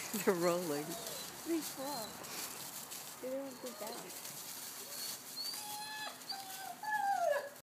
They're rolling. Pretty slow. They don't go down.